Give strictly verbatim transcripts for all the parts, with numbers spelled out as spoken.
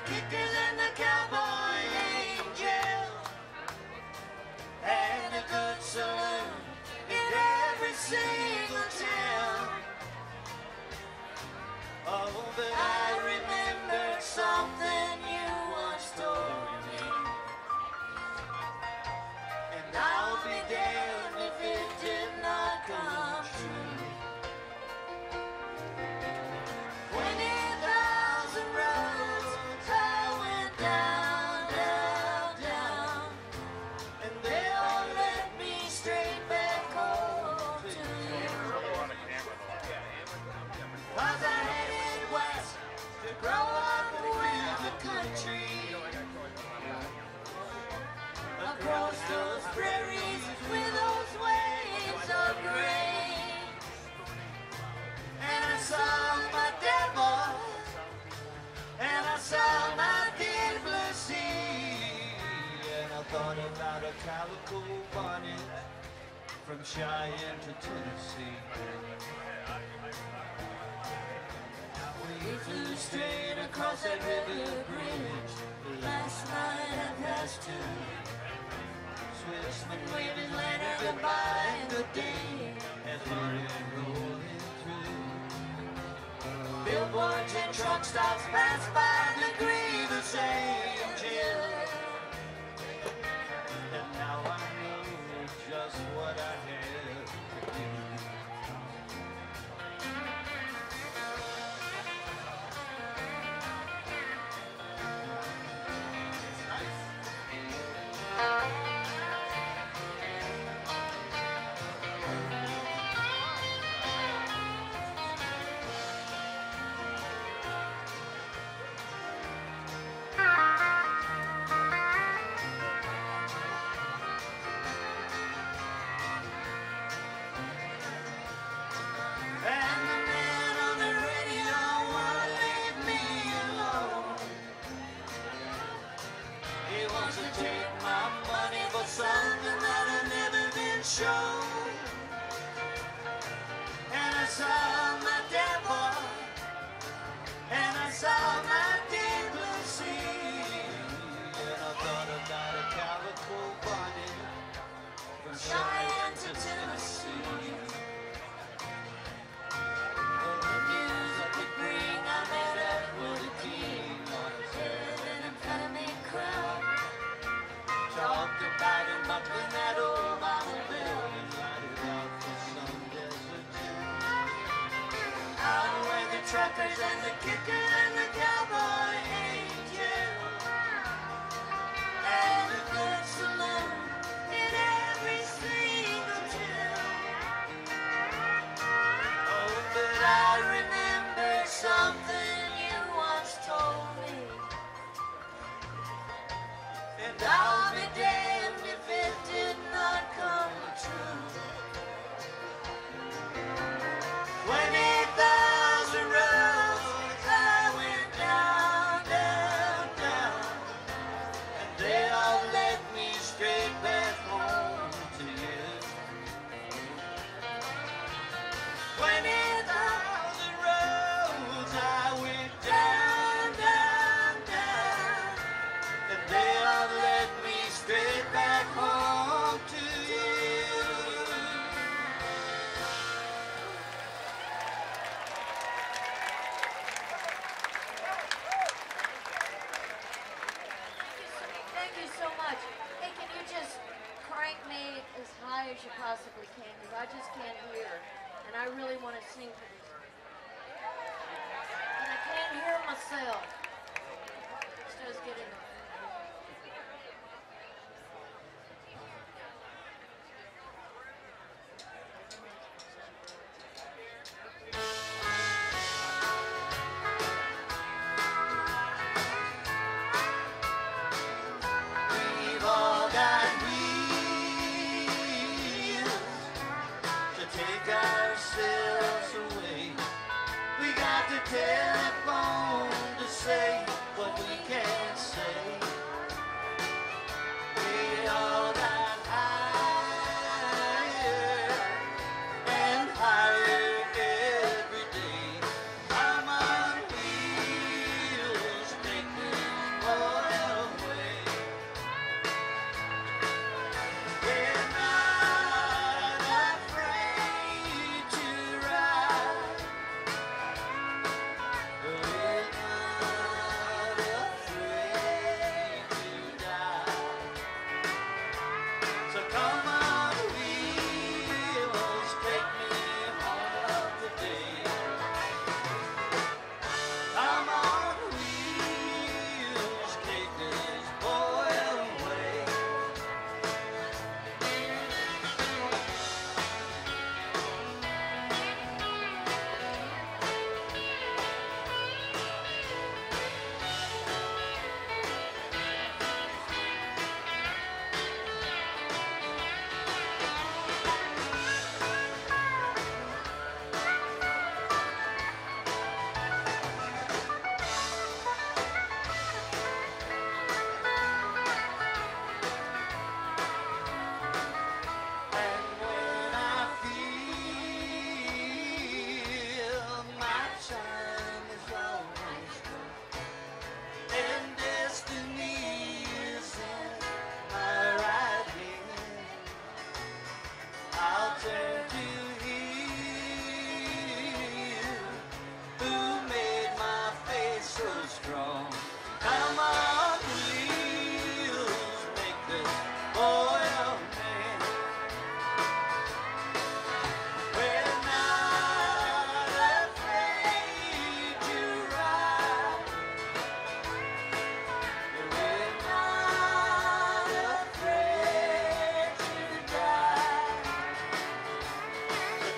kickers and the cowboy angel, and a good saloon in every single town. Oh, but I remember something you once told me, and I'll be damned if it did not come true. Twenty thousand roads I went down, down, down, and they all led me straight back home to you. 'Cause I headed west to grow up with the country, across those prairies with those waves of grain. And I saw my devil, and I saw my deep blue sea, and I thought about a calico bonnet from Cheyenne to Tennessee. We flew straight across that river bridge last night at past two. Swissman waving lantern goodbye in the day as we were rolling through. Billboards and truck stops pass by the grievous angel, and now I know just what I have to do. And the man on the radio won't leave me alone. He wants to take my money for something that had never been shown. And I saw my devil, and I saw my deep blue sea, and I thought about a calico bonnet from Cheyenne to Tennessee. Talked about him up in that old automobile and lighted out for some desert Jew. Out where the truckers and the kicker and the cowboy angel, and a good saloon in every single town. Oh, but I remember something you once told me, and I'll be damned if it did not come true. Twenty thousand roads I went down, down, down, and they all led me straight back home to you. Twenty thousand roads I went down, down, down, and they all led me straight back home to you. Thank you so much. Hey, can you just crank me as high as you possibly can? Because I just can't hear. And I really want to sing for this. And I can't hear myself. It's just getting... We've all got wheels to take ourselves away. We got the telephone to say what we can't say. We all got higher and higher every day. I'm on wheels, take me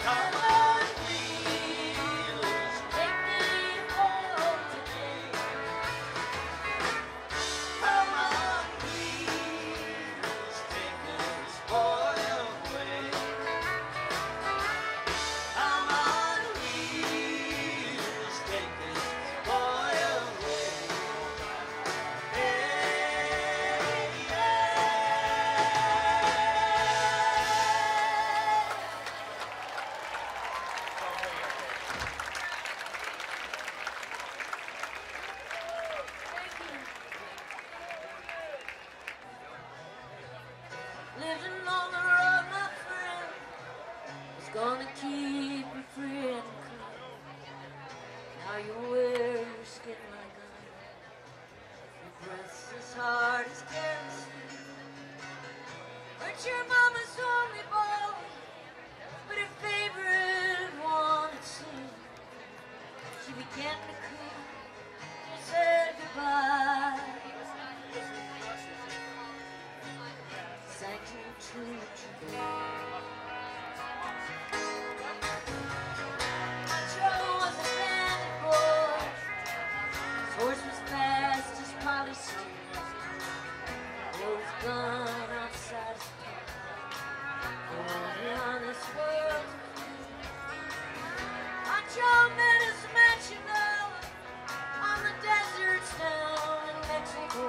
Come on, wheels, take me home today. Come on, wheels, take this boy away. Come on, wheels, take this boy away. Hey, Living on the road, my friend, is gonna keep you free and clean. Now you wear your skin like iron, your breath's as hard as kerosene. But your mama's only boy, but her favorite one it seemed. She began to cry, she said goodbye. Sang you to you. Joe was a bandit boy. His horse was fast as polystyrene. There was a gun outside his tent. Only on this world to flee. Joe met his mansion down on the deserts down in Mexico.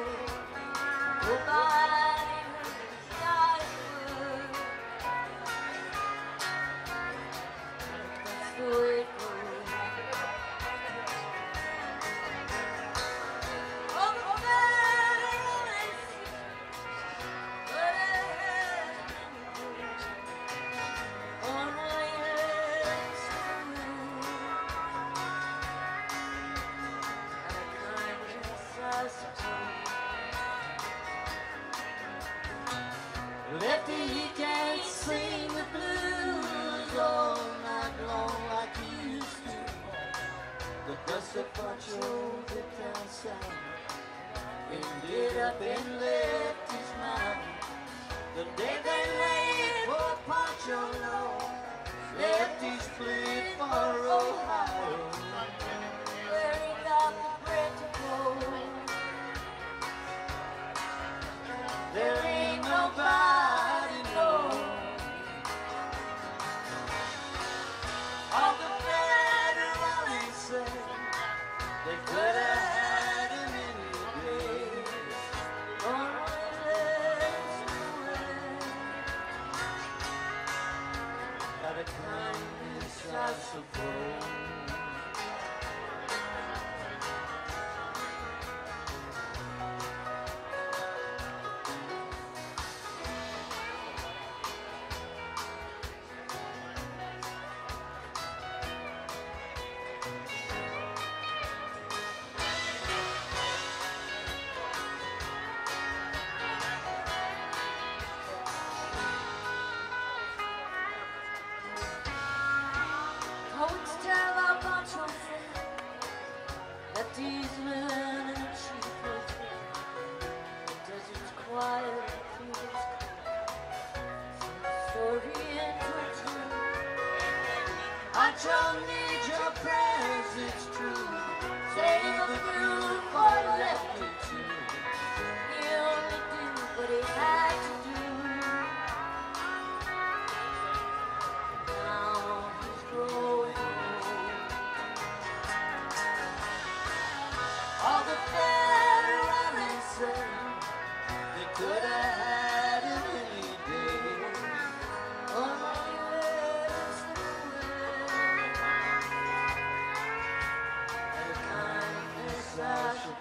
Nobody heard his dying word. That's the way it goes. Oh, the federal agencies, but it had only lives to win. Out of kindness, I suppose. Lefty, he can't sing the blues all night long like he used to. The dust of Pancho the town south ended up and left his mouth. The day they laid poor Pancho low, Lefty split for Ohio, Where he got the bread to go. there ain't nobody knows. All the federalists said they could have had him any day. Only lives to win. Out of kindness, I suppose. Poets tell our Pancho friend that these men in a cheap hotel, the desert's quiet, the fever's cold. Story into a tune. Pancho needs your prayers, it's true. Save the blue for Lefty too. He only did what he had to do. Now he's growing old. All the federalists say they could have had him any day. Only lives to win. And kindness I should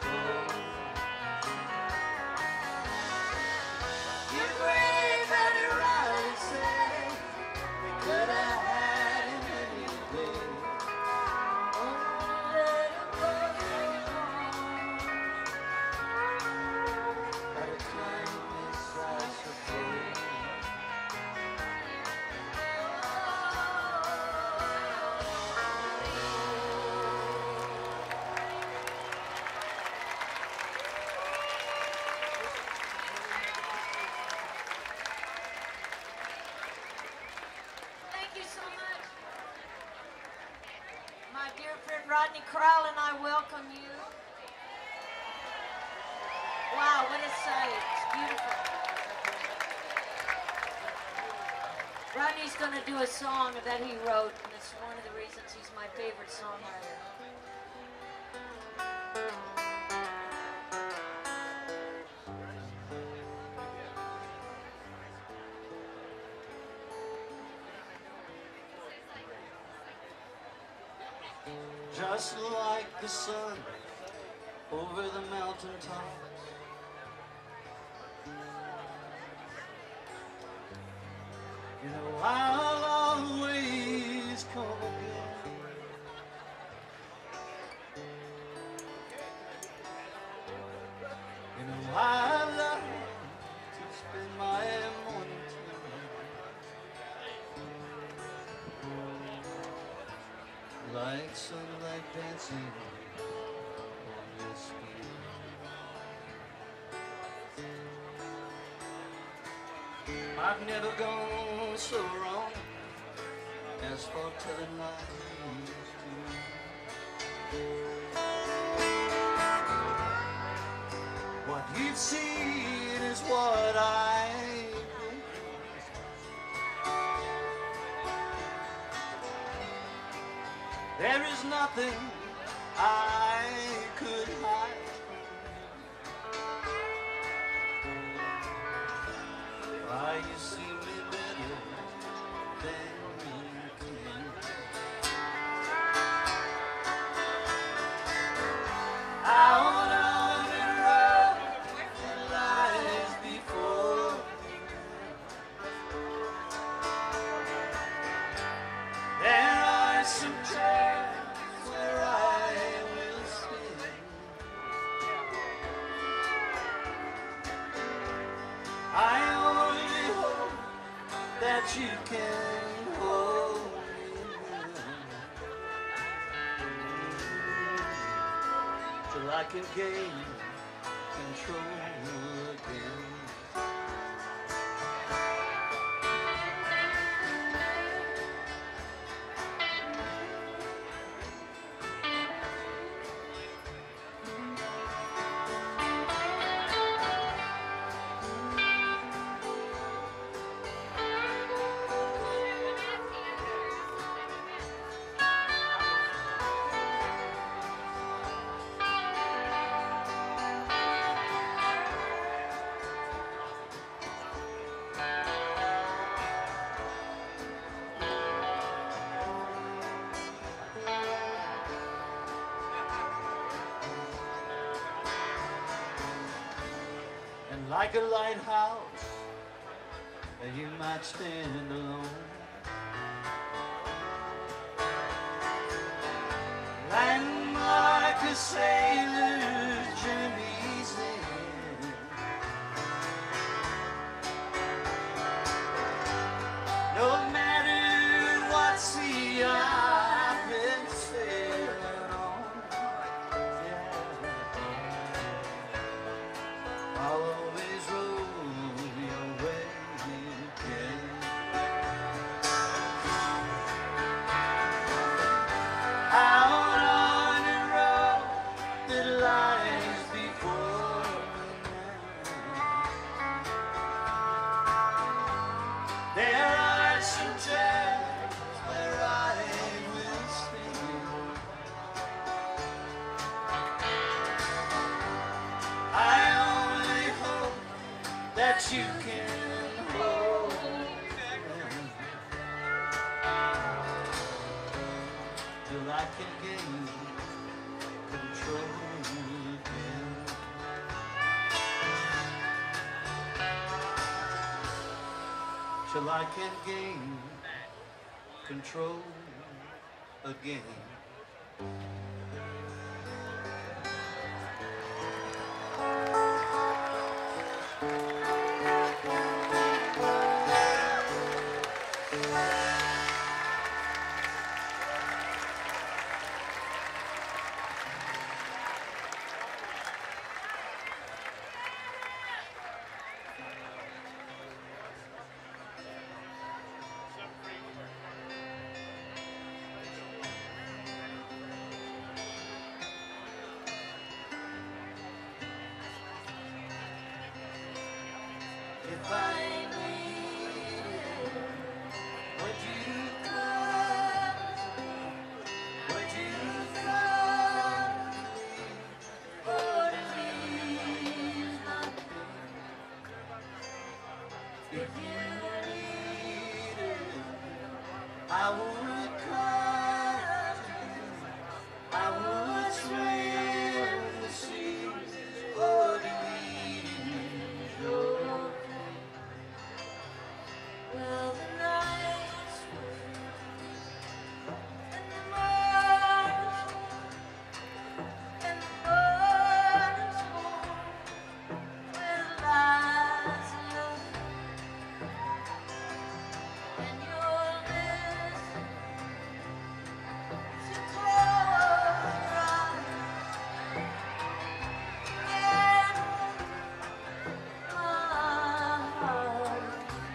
dear friend Rodney Crowell and I welcome you. Wow, what a sight. It's beautiful. Rodney's going to do a song that he wrote, and it's one of the reasons he's my favorite songwriter. Just like the sun over the mountain tops, you know I'll always come again. You know I love to spend my morning time like sunlight dancing on your skin. I've never gone so wrong as for telling lies to you. What you've seen is what I There is nothing I could hide. Why you see me better than you can. Out on the road that lies before me, there are some trails where I will stay. I only hope that you can hold me till I can gain control again. And like a lighthouse, you might stand alone. And like a sailor's journey's end, no matter what sea I've been sailing on, I'll always roll your way again. Out on the road that lies before me, there are some trails where I will stay. I only hope that you can hold me till I can gain control again. Till I can gain control again. if I needed, would you come to me? Would you come to me? Oh, to ease my pain. If you needed, I would come to you. I would swim the seas. Oh, to ease your pain. Well, the nights were and the mornings and the mornings warm with lights of love, and you're listening to close your eyes and my heart.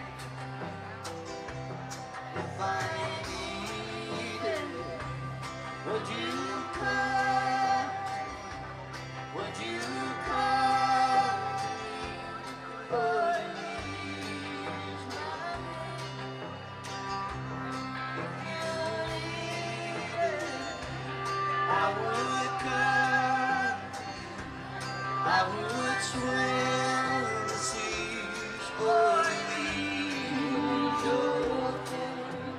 If I needed, would you come? Would you come to me? Oh, to ease my pain. If you needed, I would come to you. I would swim the seas. Oh, to ease your pain.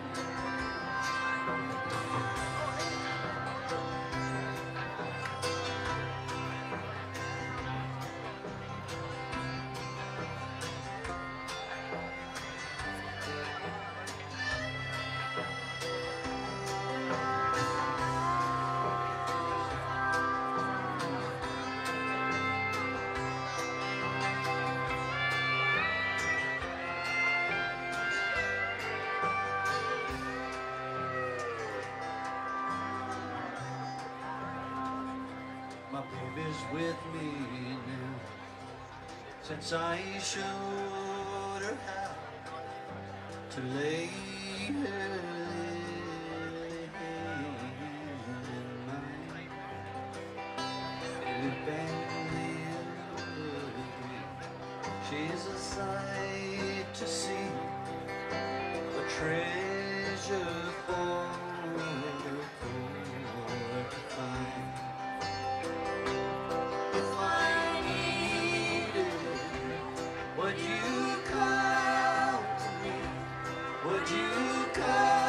My baby's with me now, since I showed her how to lay her in mine. Baby Bentley, she's a sight to see, a treasure for the poor to find. If I needed, would you come to me? Would you come?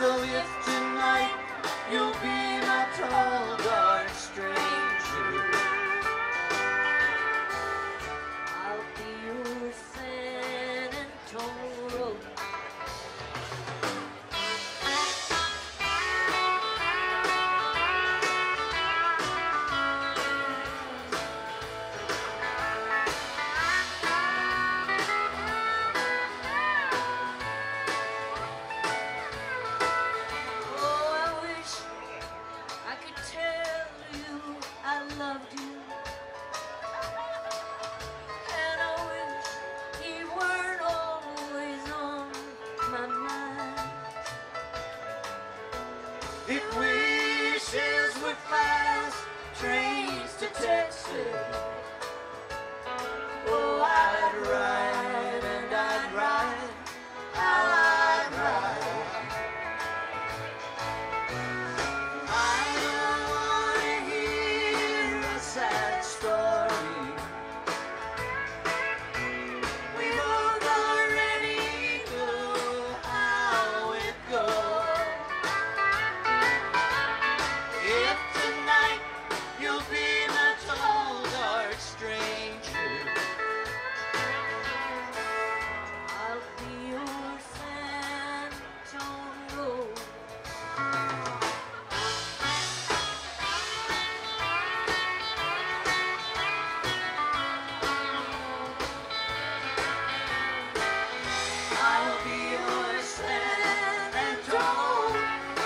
So if tonight you'll be my tall, dark stranger, I'll be your San Antonio Road. Oh, I wish I could tell you I loved you. And I wish you weren't always on my mind. if wishes were fast trains to Texas, oh, I'd ride and I'd ride, how I'd ride. I don't wanna hear a sad story. We both already know how it goes. If tonight you'll be my tall, dark stranger, I'll be your San Antonio Road. I'll be your San Antonio.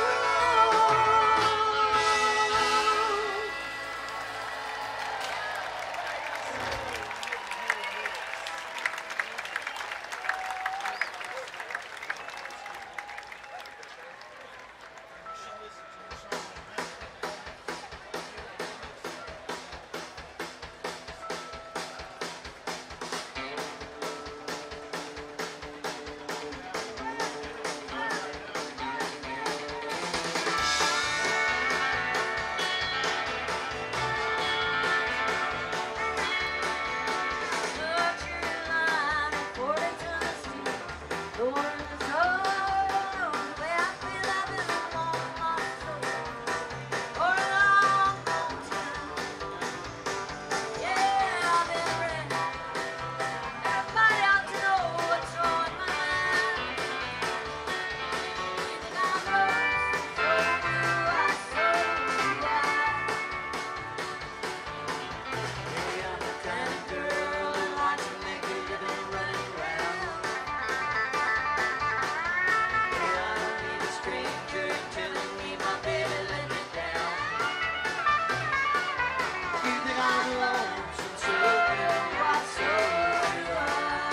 Hey, I'm the kind of girl who likes to make a living running around. Hey, I don't need a stranger telling me my baby let me down. You think I'm lonesome, so do I, so do I.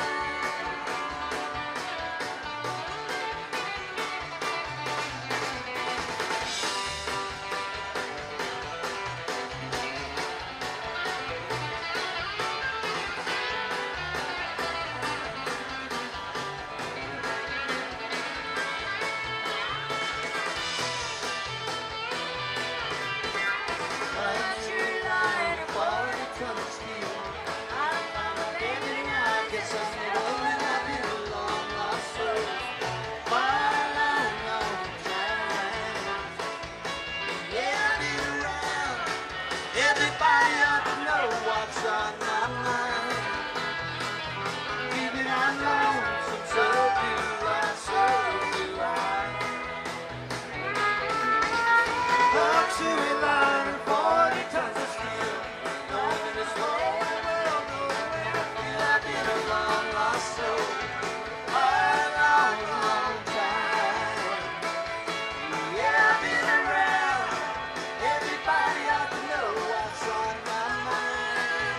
Everybody ought to know what's on my mind. Even I'm lonesome, so do I, so do I. Luxury liner, forty tons of steel. Knowing this world will go where I feel I've been a long lost soul. A long, long time. Yeah, I've been around. Everybody ought to know what's on my mind.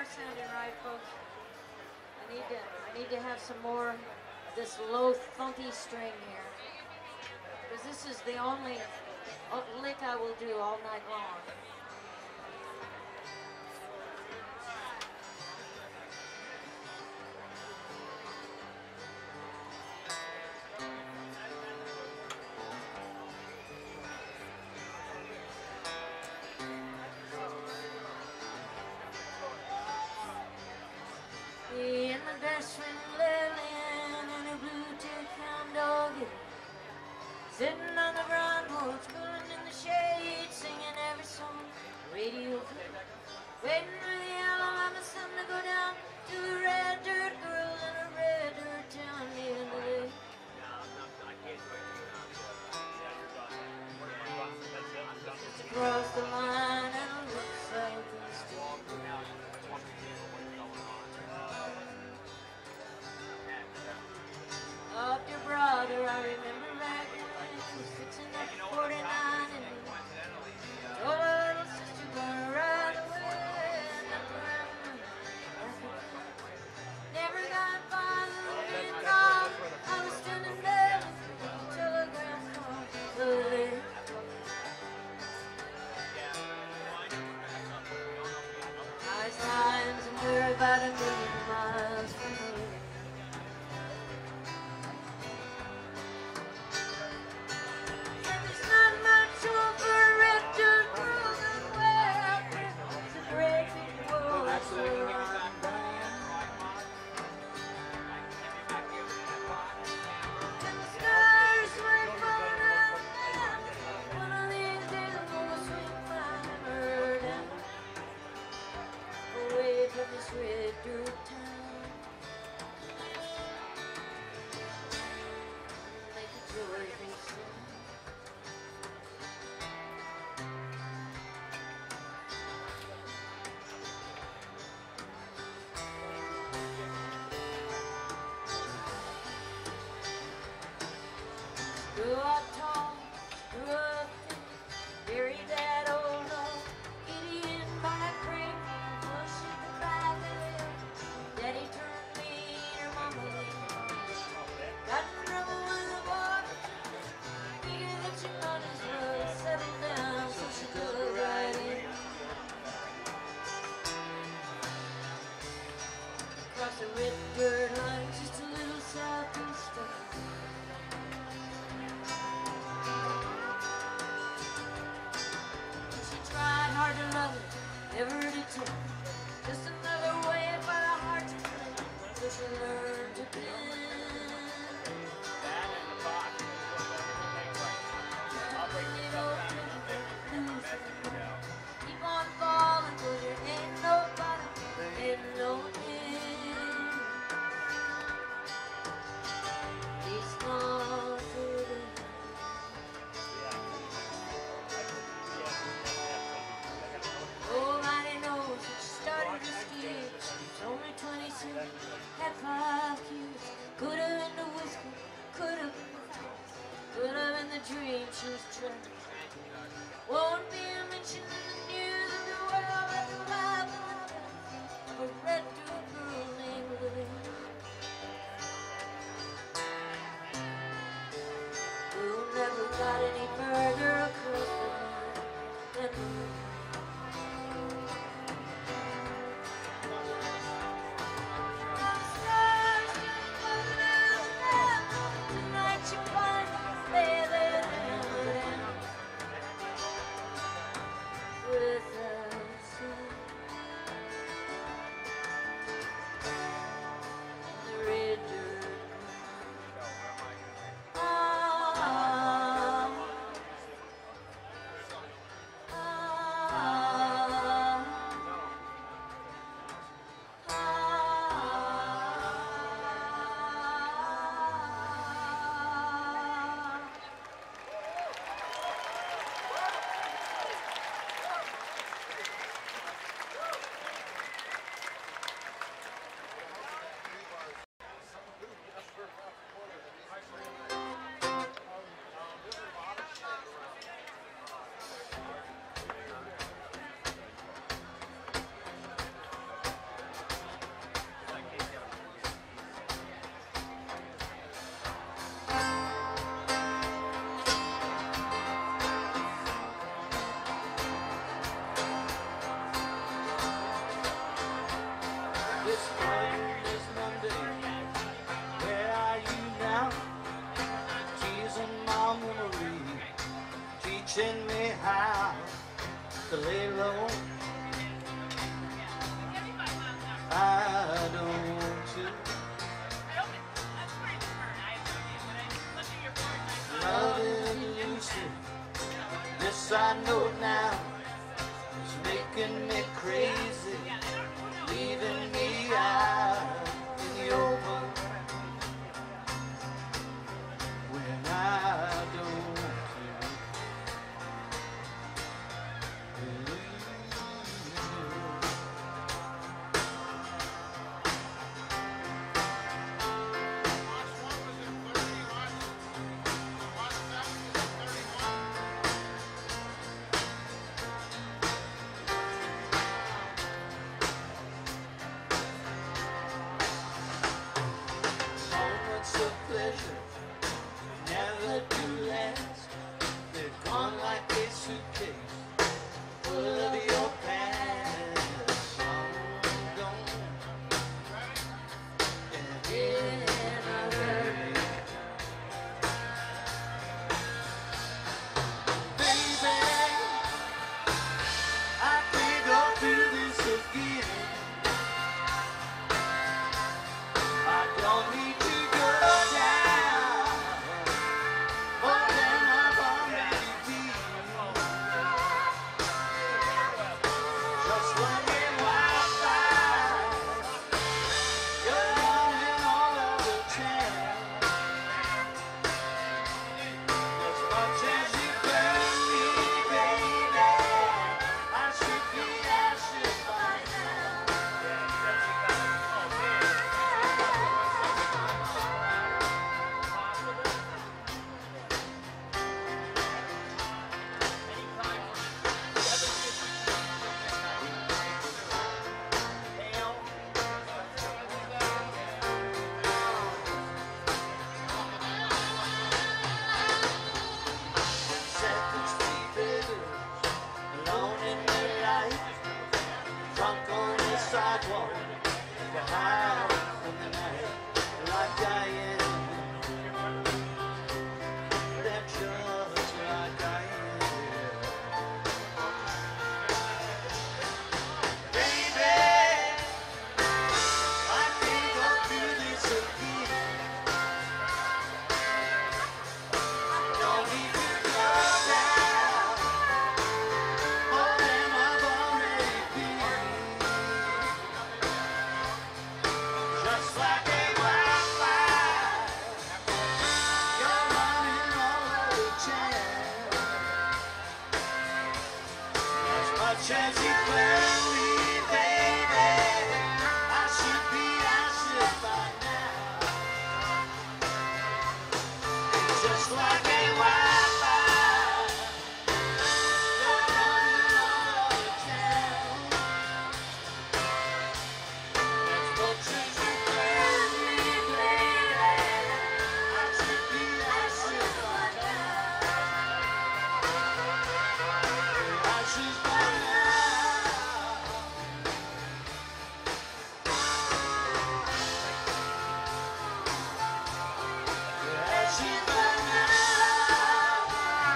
sounding right, folks. I need to I need to have some more of this low funky string here. Because this is the only uh, lick I will do all night long. Me and my best friend Lillian and a blue two-pound doggy, sitting on the front porch, pulling in the shade, singing every song to lay low. I don't want to. Loving Lucy, this I know now, is making me crazy, leaving me out in the open when I don't want to. Moments of pleasure never do last. They're gone like a suitcase full of your past. Long gone and in a hurry. Baby, I can't go through this again. I don't need to go down more than I've already been. Just like a wildfire, you're running all over town. As much as you burn me, baby, I should be ashes by now. Seconds, three figures, alone in the light, drunk on the sidewalk, get high from the night, like dying. They're just like dying. Baby, I can't go through this again. Don't need to go down more than I've already been. Just like a wildfire, you're running all over town. As much as you burn me, baby, I should be ashes by now. Just like a wildfire, you're running all over town. As much as you burn me, baby, I should be ashes by now. Ashes by now. Ashes by now.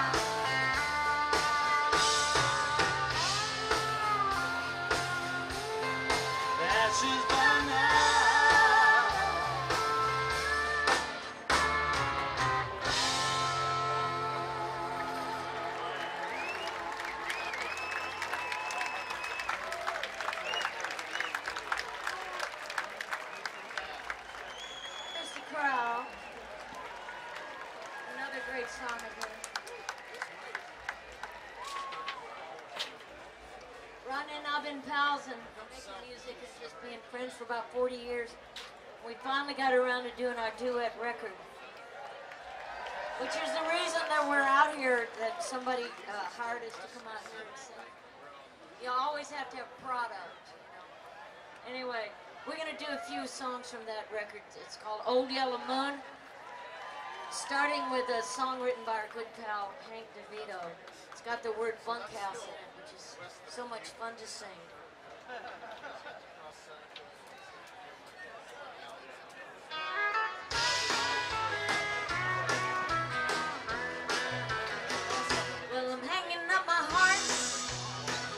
Ashes by now. Mister Crow. Another great song of his. Ron and I've been pals and making music and just being friends for about forty years. We finally got around to doing our duet record, which is the reason that we're out here, that somebody uh, hired us to come out here and sing. You always have to have product, you know. Anyway, we're going to do a few songs from that record. It's called Old Yellow Moon, starting with a song written by our good pal, Hank DeVito. It's got the word bunkhouse in it, which is so much fun to sing. Well, I'm hanging up my heart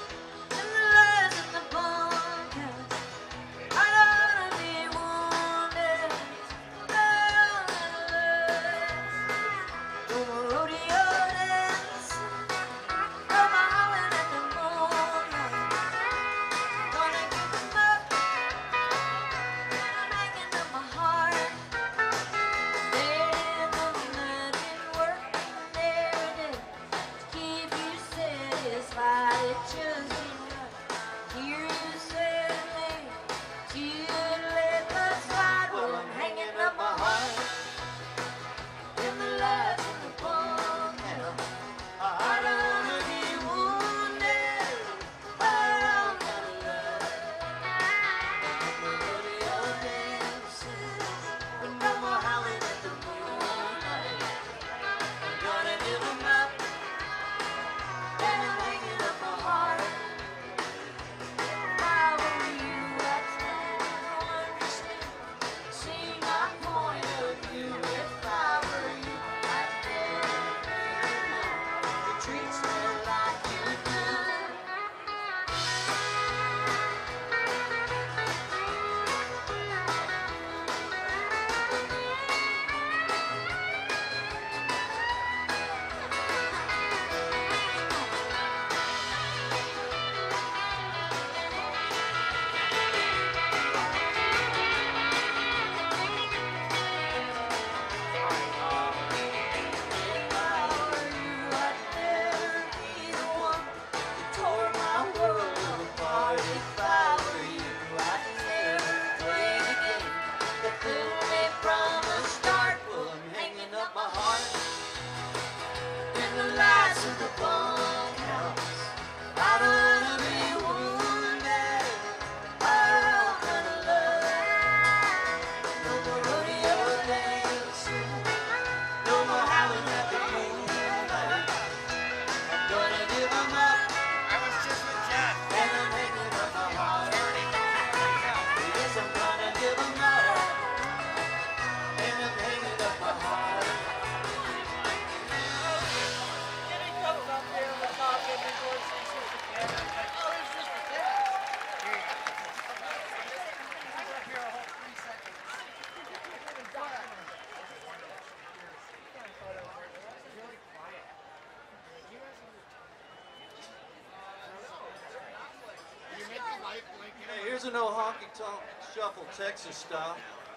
Hey, here's an old honky-tonk shuffle, Texas style.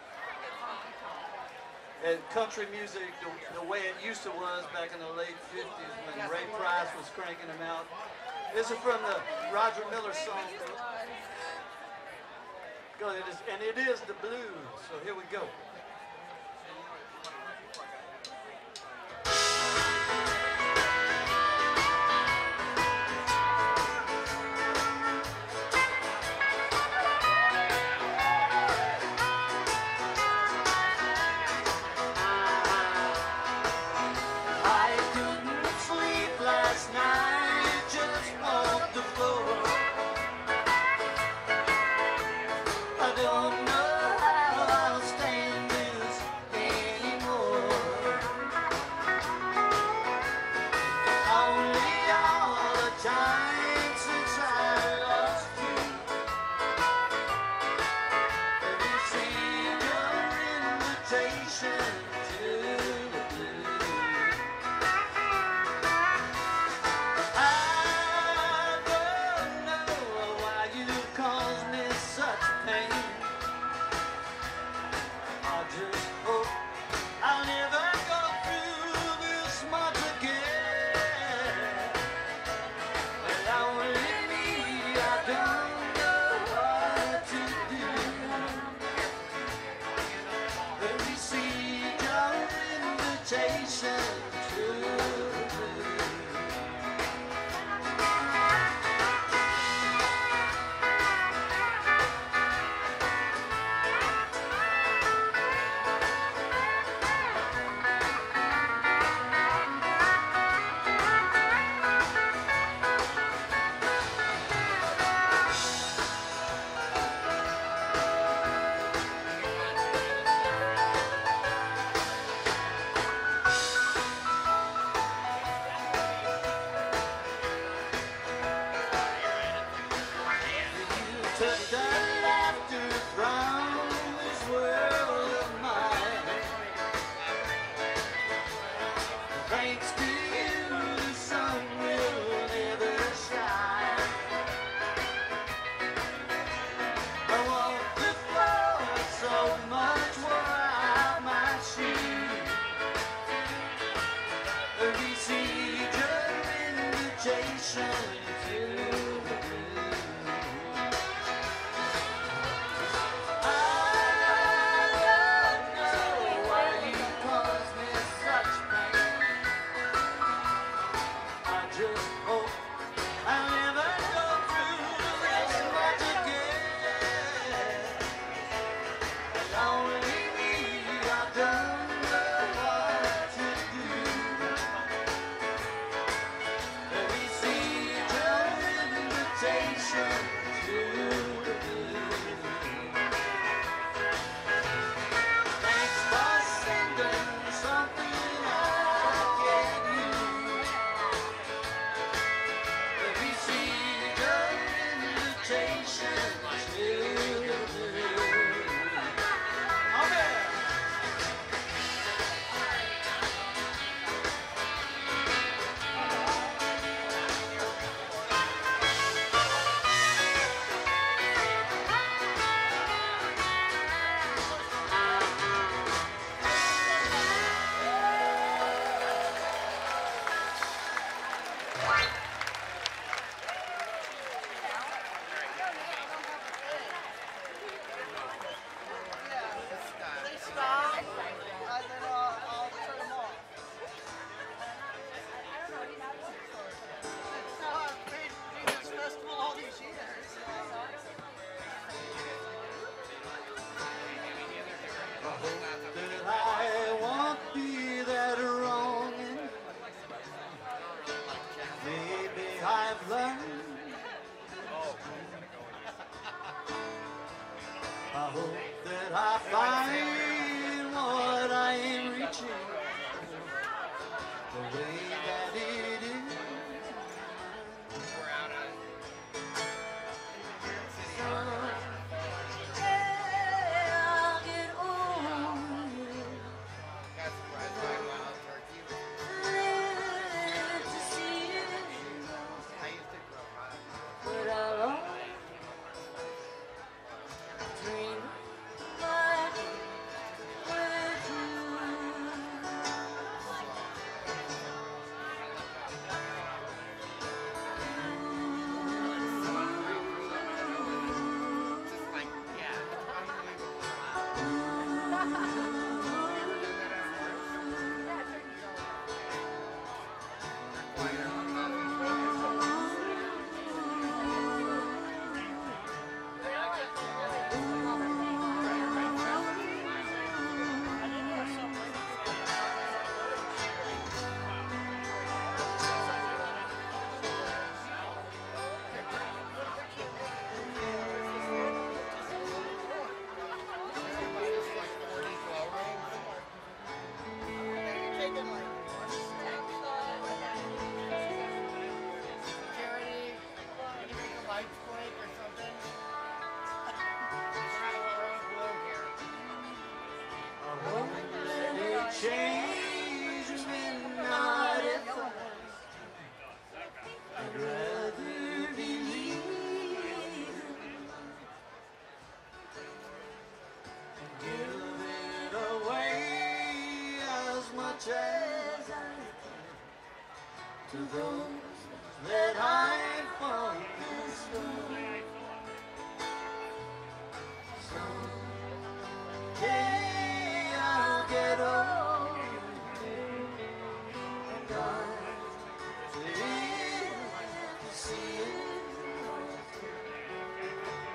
And country music, the, the way it used to was back in the late fifties when Ray Price was cranking them out. This is from the Roger Miller song. Go, it is, and it is the blues, so here we go.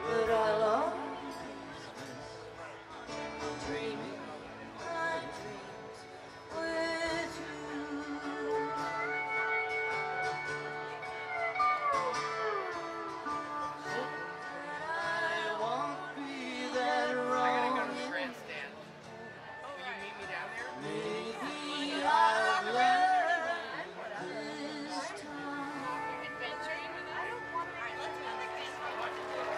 but I'll always dreaming my dreams with you. I won't be that wrong. Grandstand. Will you meet me down there? Maybe I'll learn this time. Adventuring with us? Alright, let's go. Alright, let's go.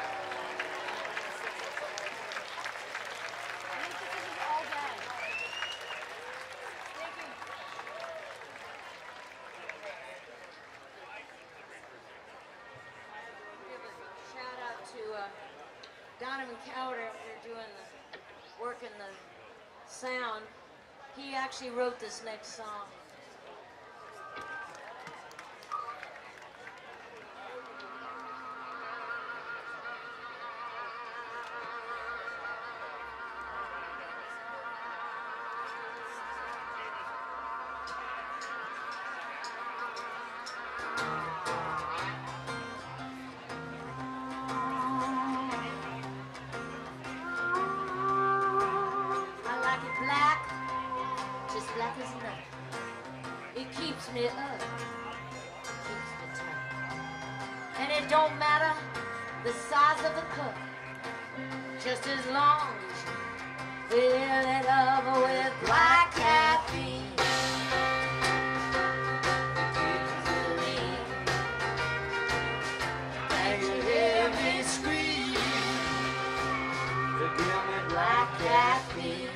Give a shout out to uh, Donovan Cowder up there doing the working the sound. He actually wrote this next song. I like it black, just black as night. It keeps me up, keeps me tight. And it don't matter the size of the cup, just as long as you fill it up with black caffeine. It keeps me lean. And you hear me scream, to give me black caffeine.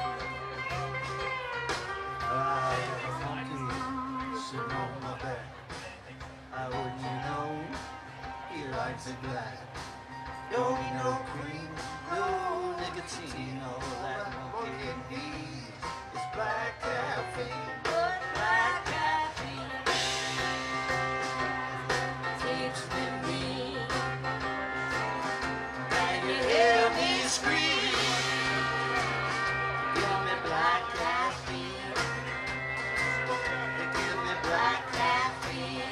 I have a monkey sitting on my back. How would you know he likes it black? Don't need no cream, no nicotine. All that monkey needs is black caffeine. But black caffeine keeps me mean. And you hear me scream, give me black caffeine. Give me black caffeine.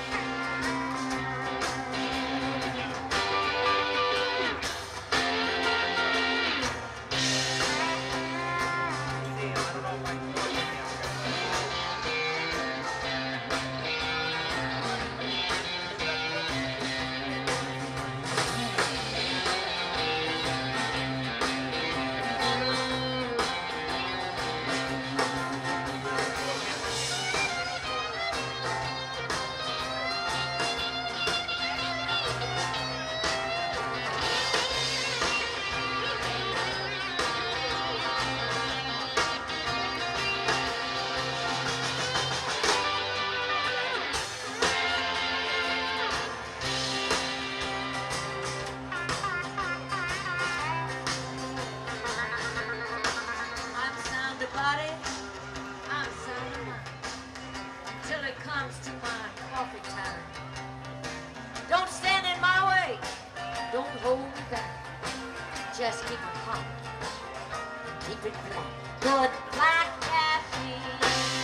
I'm sound of body, I'm sound of mind. Until it comes to my coffee time. Don't stand in my way, don't hold me back. Just keep it hot, keep it black. Good black caffeine.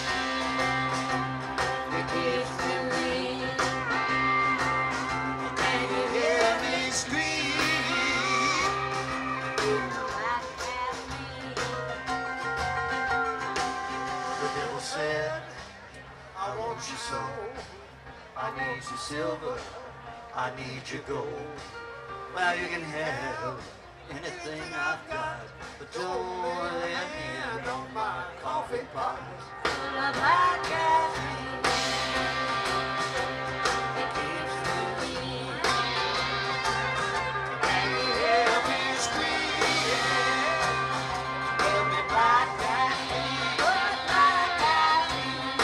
It keeps me lean. And you hear me scream. Black caffeine. The devil said, I want you so. I need your silver, I need your gold. Well, you can have anything I've got, but don't lay a hand on my coffee pot. Full of black caffeine. It keeps me lean. And you hear me scream, give me black caffeine. Good black caffeine.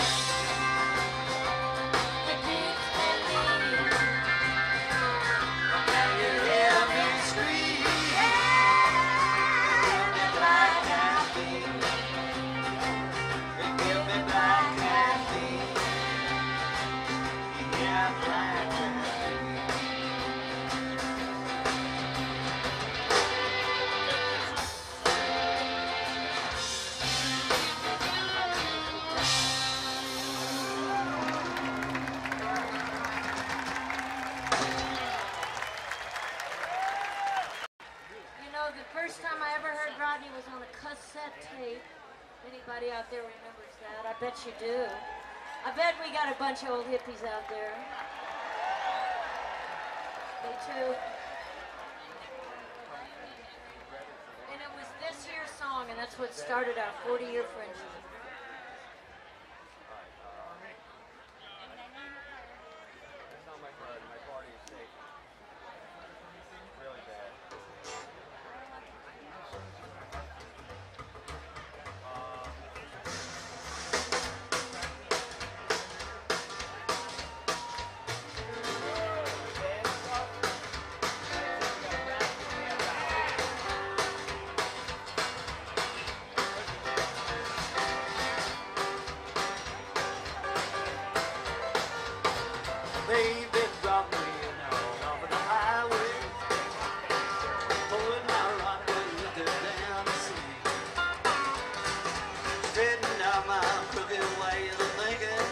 It keeps me lean. And you hear me scream, give me black caffeine. Give me black caffeine. first time I ever heard Rodney was on a cassette tape. Anybody out there remembers that? I bet you do. I bet we got a bunch of old hippies out there. Me too. And it was this year's song, and that's what started our forty-year friendship. Baby brought me out off of the highway, pulling my rocket looking down the sea, straightened out my crooked ways of thinking,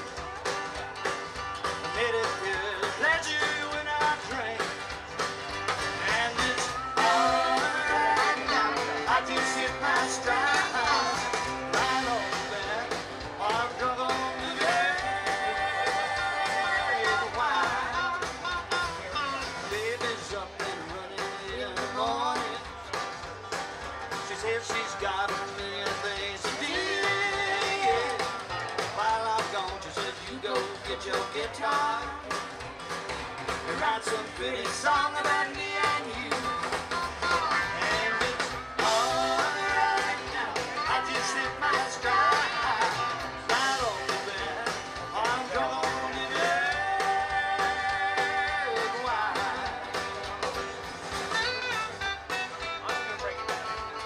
made it feel a pleasure when I drink, and it's alright now. I just hit my stride right off the bat. I'm drunk on the day. She's got a million things to do, yeah. While I'm gone, she said, you go get your guitar and write some pretty song about me and you. And it's alright now. I just hit my stride right off the bat. I'm drunk on the red wine. I'm gonna break it down.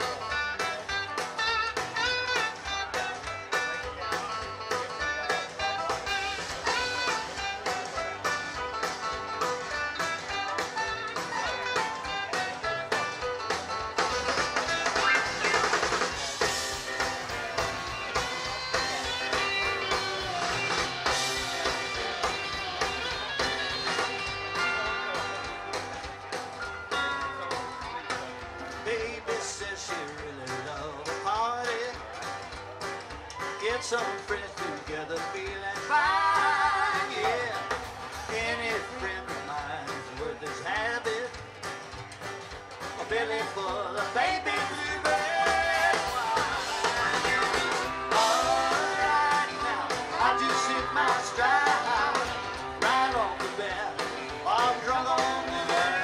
Baby says she really loves a party. Get some friends together, feeling fine, yeah. Any friend of mine is worth his habit. A belly full of baby blueberry wine. Alright now, I just hit my stride right off the bat. I'm drunk on the bed.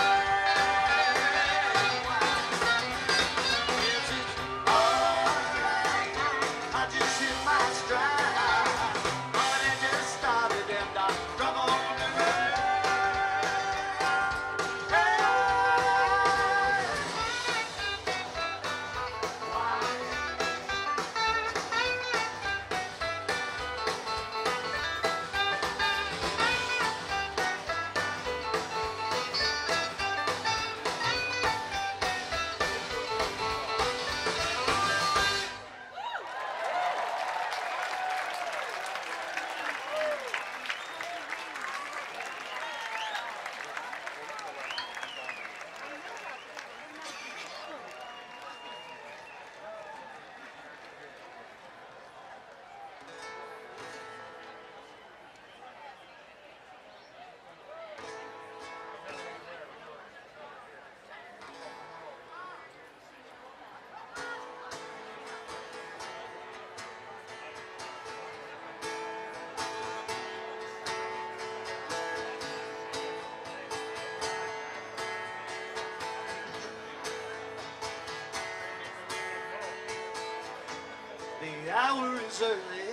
The hour is early,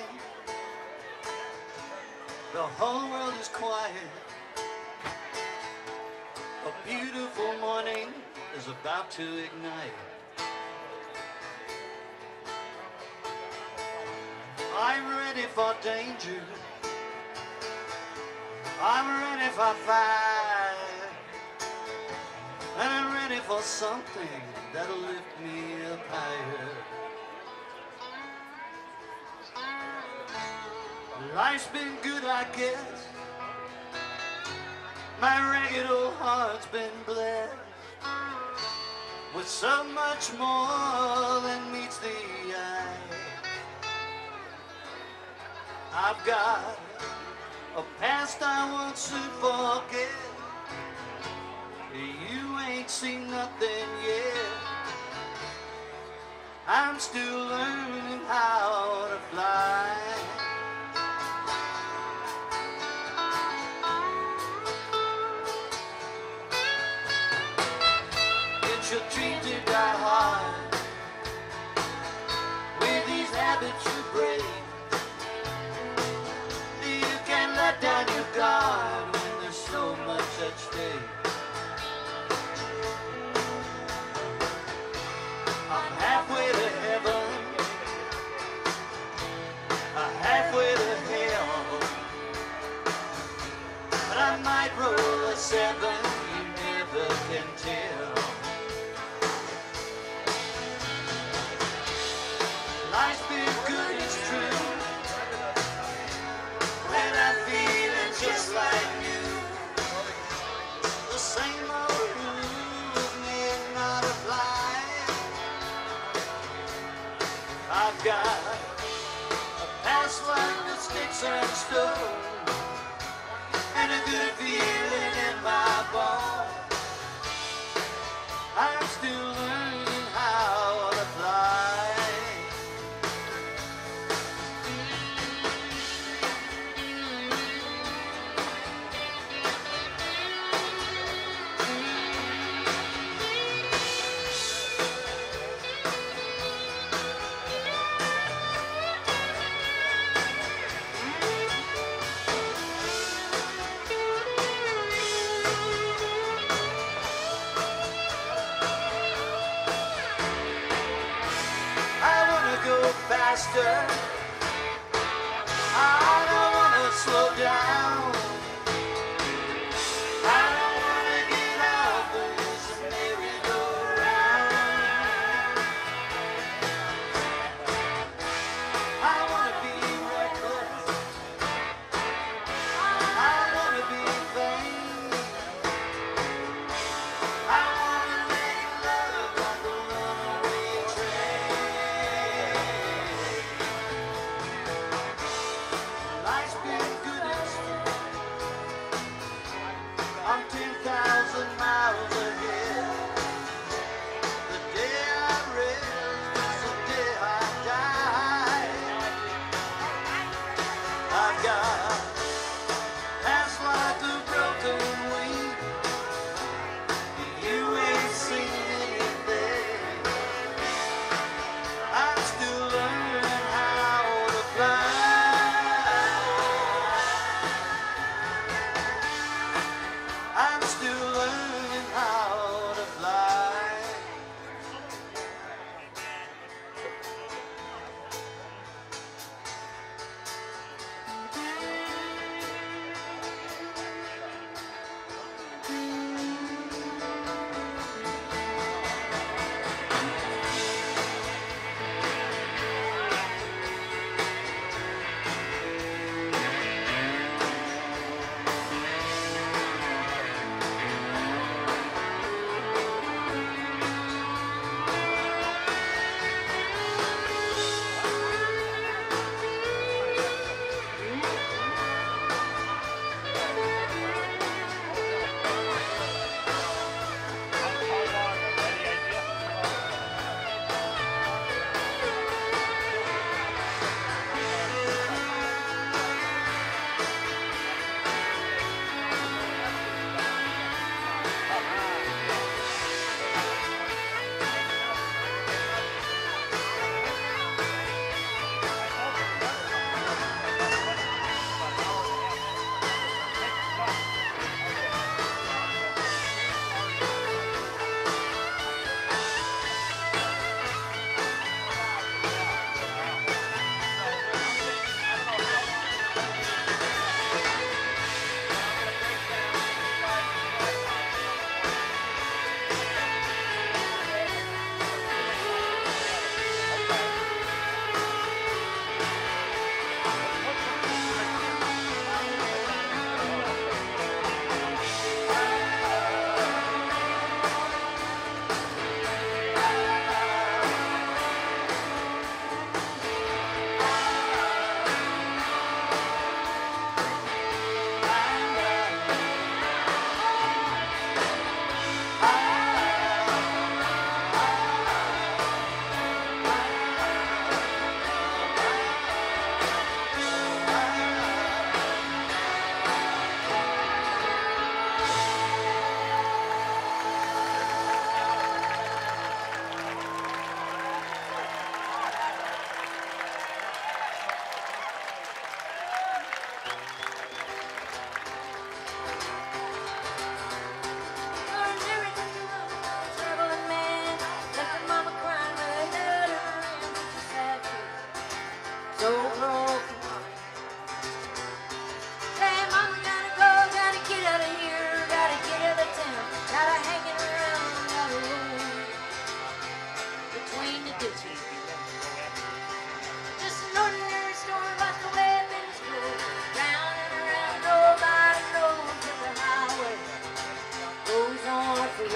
the whole world is quiet. A beautiful morning is about to ignite. I'm ready for danger, I'm ready for fire, and I'm ready for something that'll lift me up higher. Life's been good, I guess. My ragged old heart's been blessed. with so much more than meets the eye. I've got a past I want to forget. You ain't seen nothing yet. I'm still learning how to fly. It's your dream to die hard with these habits you break. You can let down your guard when there's so much at stake. I'm halfway to heaven, I'm halfway to hell, but I might roll a seven, you never can tell. Life's been good, it's true, when I'm feeling just like you. The same old rules may not apply. I've got a past like the sticks and stones, and a good feeling in my bones. I'm still learning how to fly. Faster, I don't wanna slow down. I don't wanna get off of this merry-go-round. I wanna be reckless, I wanna be vain, I wanna make love like a runaway train.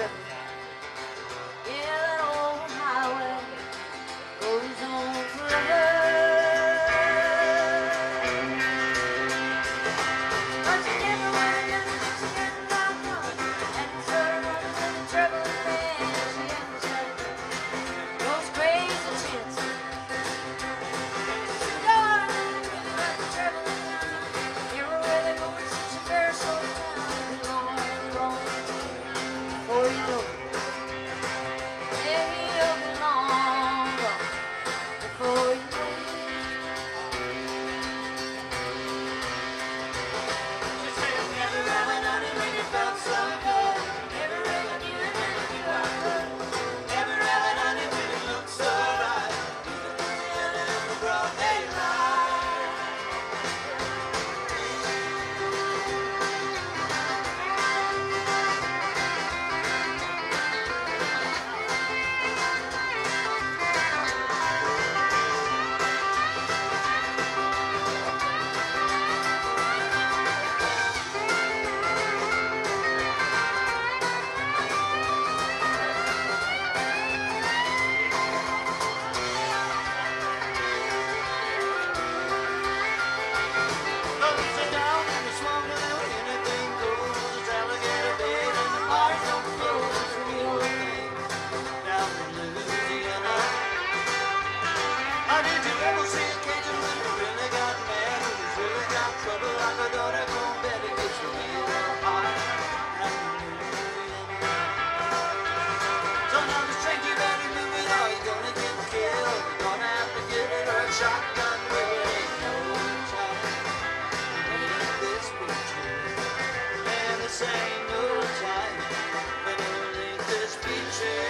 forever. Yeah, that old highway goes on forever. But you never really know the things you get about done. And it's her running with the trouble man. She ends up those crazy chits. She's gone with the trouble man. Never really going since you first saw the town. Long, long, before you know it. Yeah, he'll be long gone before you know it. She said, never ever known it when it felt so good. Never ever knew it when it knew I could. Never ever known it when it looked so right. Even when it was broad daylight. Close it down in the swamp without anything goes. It's alligator bait and the bars don't close. It's a real thing down in Louisiana. How did you ever see a Cajun when you really got mad? When you really got trouble like a daughter gone bad? It gets you real hot down in Louisiana. So now the stranger that you move it, are you gonna get killed? You're gonna have to get it or a shotgun with it. Ain't no time. This picture, and this ain't no time, but only this picture.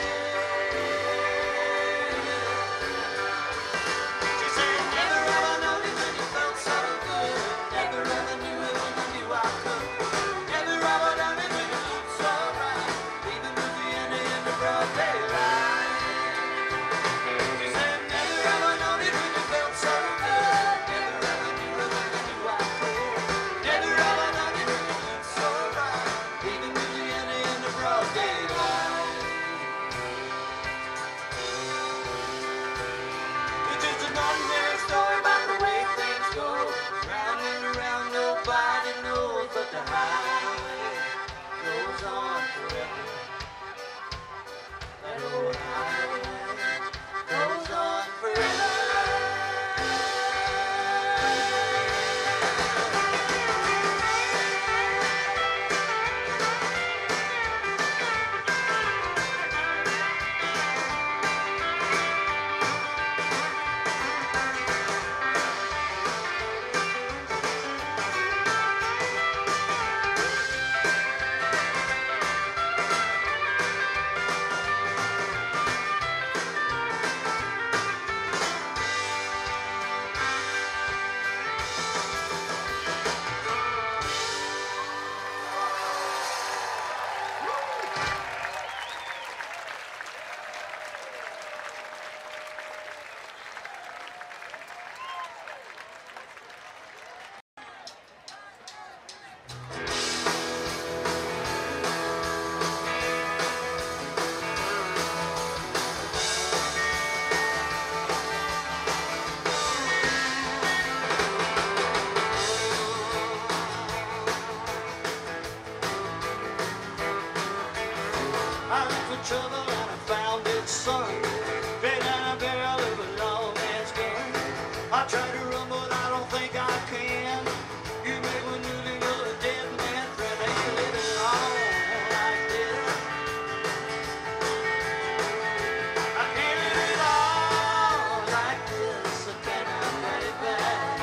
She said, never ever known it when you felt so good. Never ever knew it when you knew I could. Never ever done it when it looked so right. Leaving Louisiana in the broad daylight. She said, never ever known it when you felt so good. Never ever knew it when you knew I could. Never ever done it when it looked so right. Leaving Louisiana in the broad daylight. It's just an ordinary story about the way things go. Round and around, nobody knows, but the highway goes on forever. That old highway goes on forever. I looked for trouble and I found it, son. Straight down a barrel of a long man's gun. I tried to run, but I don't think I can. You make one move and you're a dead man, friend. Ain't you living long like this? I can't live it all like this. I cannot let it back.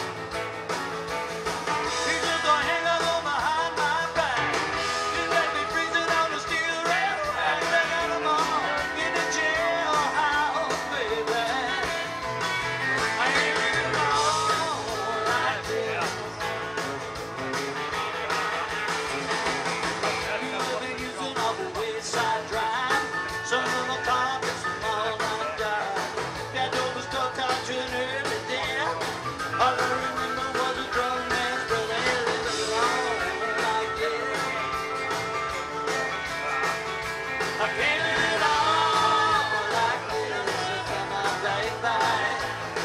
He's just a hanger on behind my back. You let me freeze it on the steel rail. I got 'em all in the jail. I can't live it all like this. Can I take back?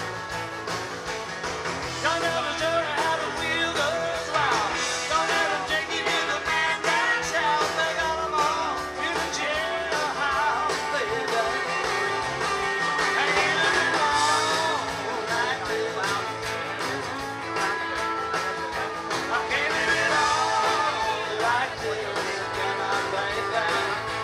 Don't ever show how the wheel goes round. Don't ever take you to the man down south. They got 'em all in the jailhouse, baby. I can't live it all like this. I can't live it all like this. Can I take back?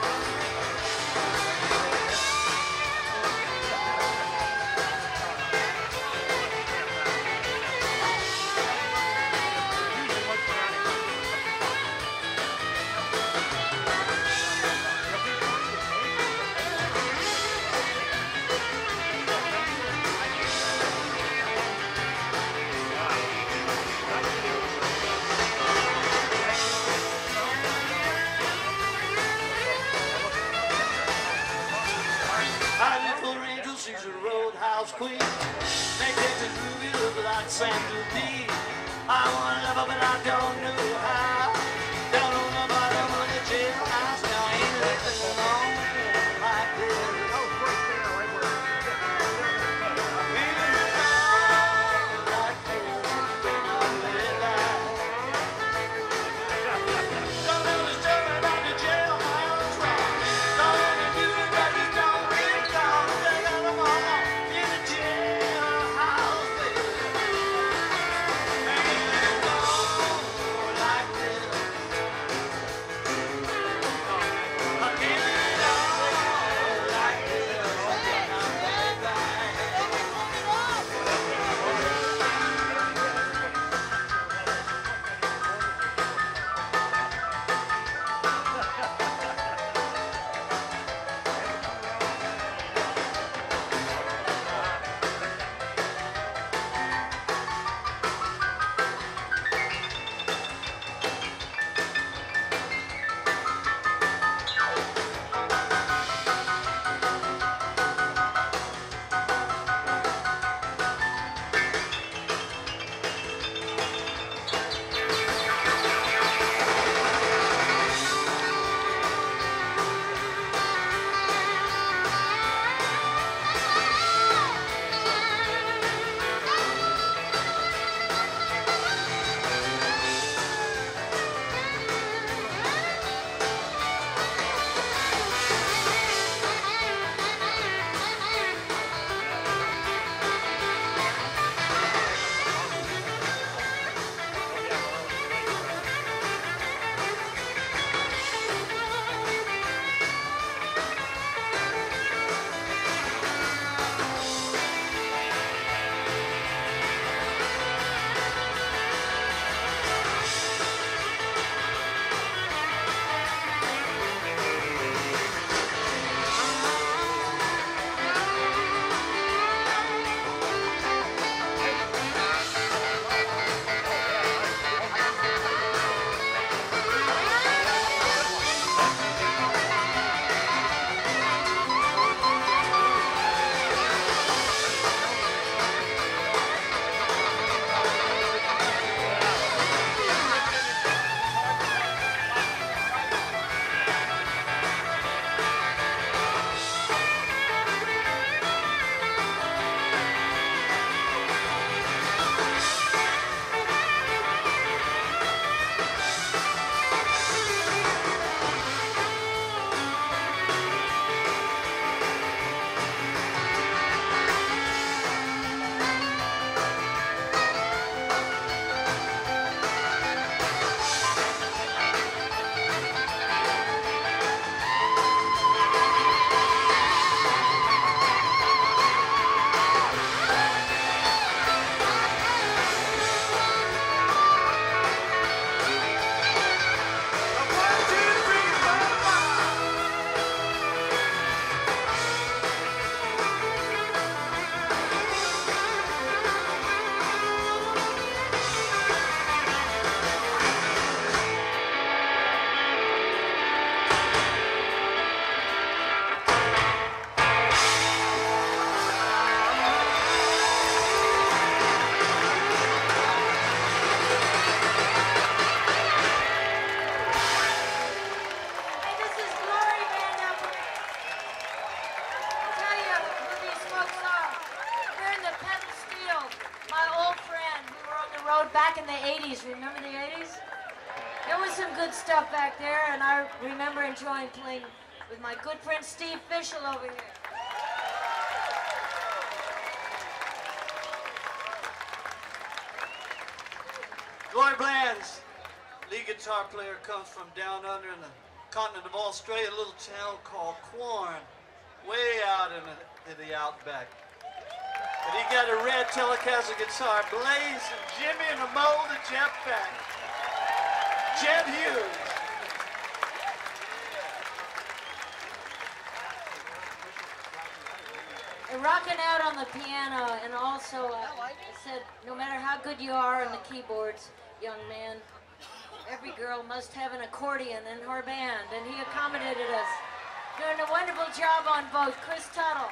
I live for Angel, she's a roadhouse queen. They take the groovy look like Sandra Dee. I wanna love her, but I don't know how. Down on the bottom of the jailhouse, now I ain't living alone like this. I'm living alone like this. Can I live that? Don't ever tell me about the jailhouse rock. Don't ever do it, baby, don't get down. They got 'em all in the jailhouse, baby. Ain't living alone like this. eighties. Remember the eighties? There was some good stuff back there, and I remember enjoying playing with my good friend Steve Fischel over here. Glory Bland's lead guitar player comes from down under in the continent of Australia, a little town called Quorn, way out in the, in the outback. But he got a red Telecaster guitar, Blaze and Jimmy and the Mo, the Jeff Beck. Jed Hughes. And rocking out on the piano, and also uh, I said, no matter how good you are on the keyboards, young man, every girl must have an accordion in her band, and he accommodated us. Doing a wonderful job on both. Chris Tuttle.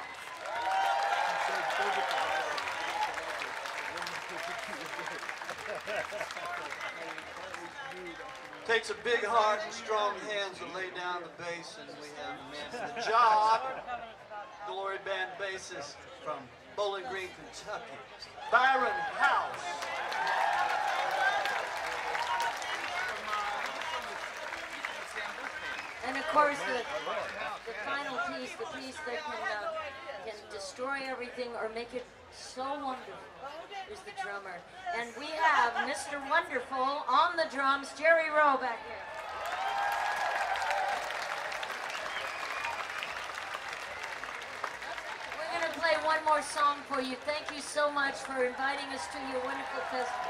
Takes a big heart and strong hands to lay down the bass, and we have the man for the job, Glory Band bassist from Bowling Green, Kentucky, Byron House. And of course, the, the final piece, the piece that can, uh, can destroy everything or make it so wonderful, is the drummer. And we have Mister Wonderful on the drums, Jerry Rowe back here. We're going to play one more song for you. Thank you so much for inviting us to your wonderful festival.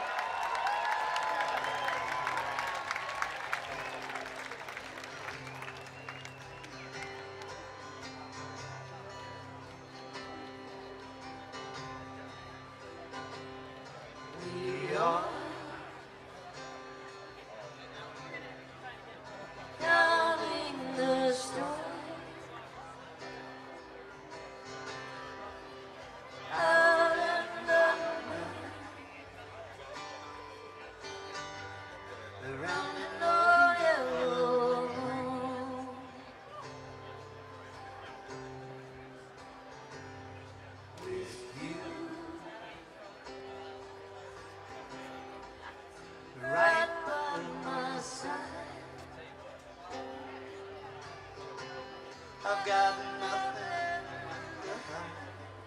I've got nothing to hide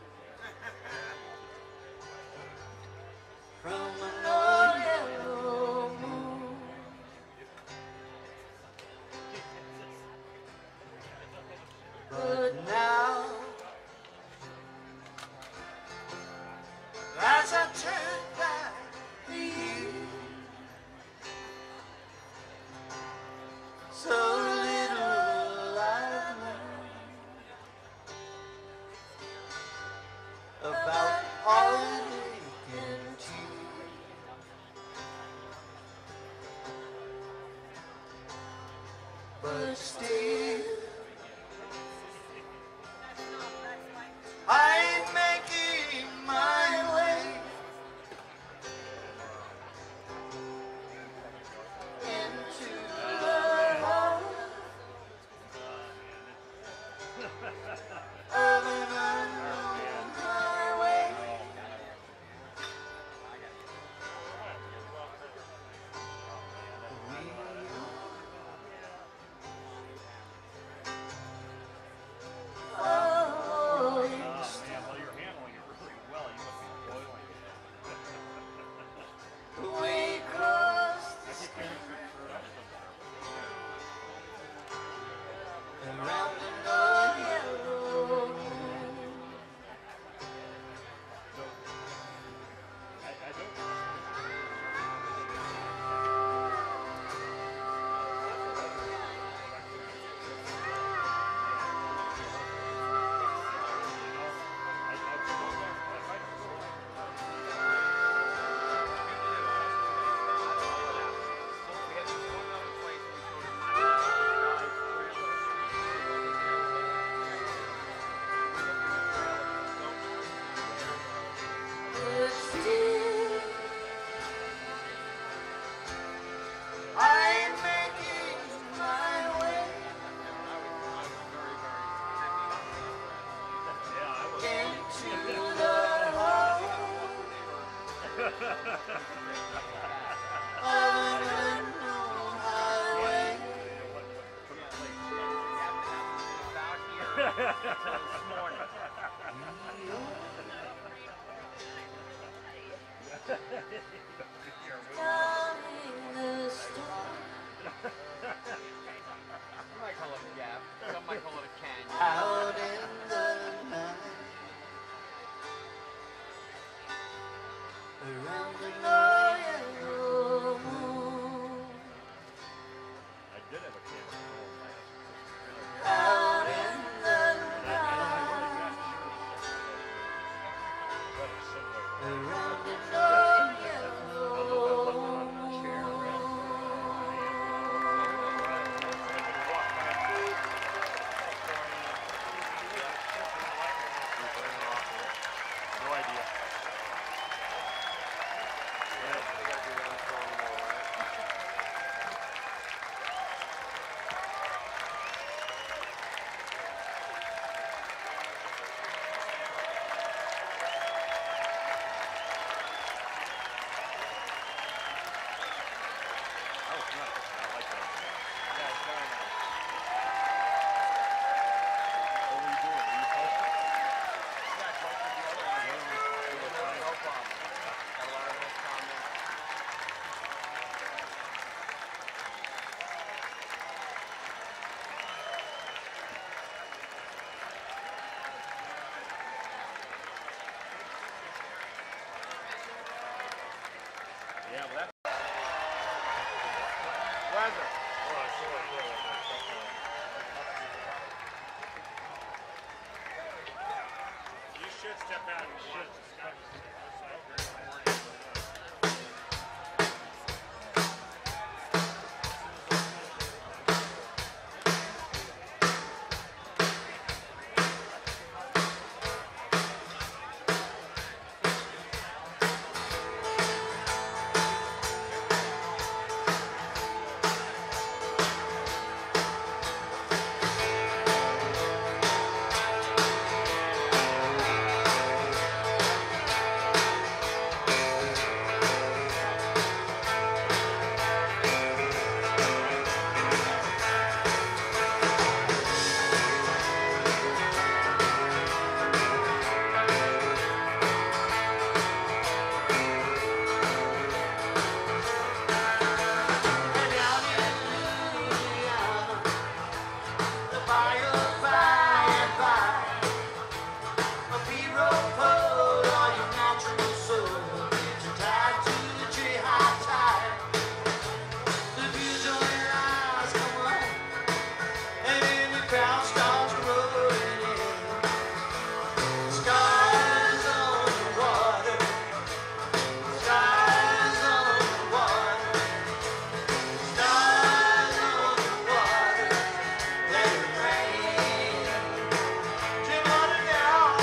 from an old yellow moon. But now, as I turn back to you, so little I've learned about heartache and tears. But still, this morning. Down in the storm. You might call it a gap. Some might call it a canyon. Out in the night, around the Yellow moon. I did have a camera roll last. Out in the night. Around the yellow moon. No idea. That was nice. I like that. Yeah, it's very nice. What were you doing? Were you posting? Yeah, I posted the other one. No problem. Got a lot of nice comments. Yeah, well, that. Weather. Oh, I saw it. Yeah. You should step out and watch the stuff. And out in Louisiana, the fire by and by, a B-roll pole on your natural soul, get you tied to the tree high tide. The views on your eyes come on, and then the crowd starts rolling in. Skies on the water, skies on the water. Stars on the water, let it rain. Jim on it down.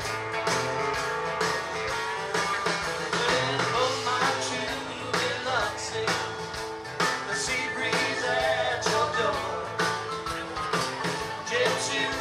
Then hold my true Biloxi, the sea breeze at your door. Gypsy